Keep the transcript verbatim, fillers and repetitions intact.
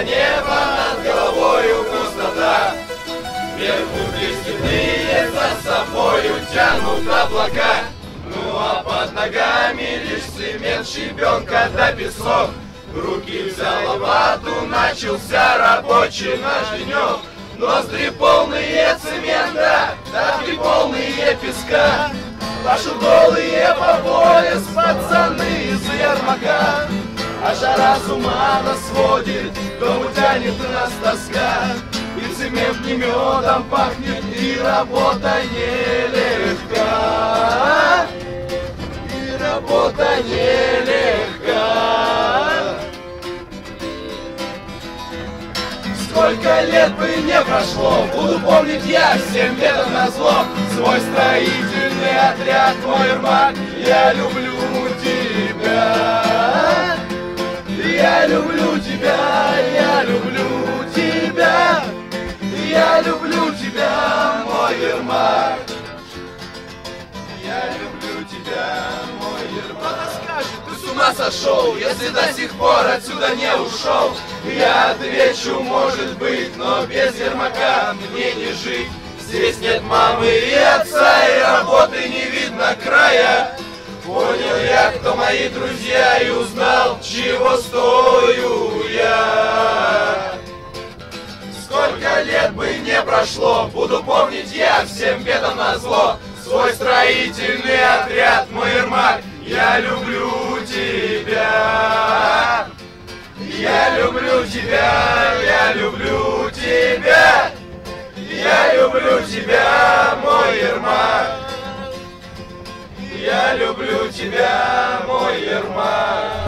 небо над головою пустота. Вверху степные за собою тянут облака. Ну а под ногами лишь цемент, щебенка да песок. В руки взял лопату, начался рабочий наш денек. Ноздри полные цемента, тапки полные песка. Ваши голые по пояс пацаны из Ермака. А жара с ума нас сводит, дом тянет нас тоска. И цемент не медом пахнет, и работа нелегка. И работа нелегка. Сколько лет бы не прошло, буду помнить я всем бедам назло. Свой строительный отряд, мой Ермак, я люблю тебя. Я люблю тебя, я люблю тебя. Я люблю тебя, мой Ермак. Я люблю тебя, мой Ермак. Кто-то скажет, ты с ума сошел, если до сих пор отсюда не ушел. Я отвечу, может быть, но без Ермака мне не жить. Здесь нет мамы и отца, и работы не видно края. Понял я, кто мои друзья, и узнал, чего стою я. Сколько лет бы не прошло, буду помнить я всем бедам назло. Свой строительный отряд, мой Ермак, я люблю тебя. Я люблю тебя, я люблю тебя. Я люблю тебя, мой Ермак. Я люблю тебя, мой Ермак.